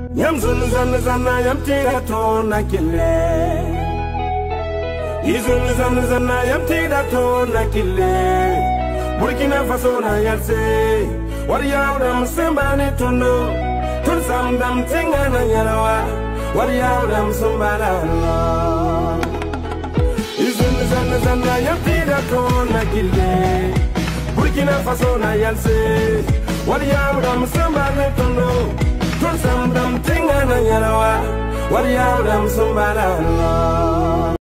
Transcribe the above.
Yam zun zan zana yam tira to na kille. Izun zan zana yam tira to na kille. Burkina Faso na yalse. Wariya udam sembane tundo. Tun sam dam tinga na yalawa. Wariya udam sumbala lo. Izun zan zana yam tira to na kille. Burkina Faso na yalse. Wariya udam sembane tundo. Tun sam dam tinga na yalawa. Wariya udam sumbala lo.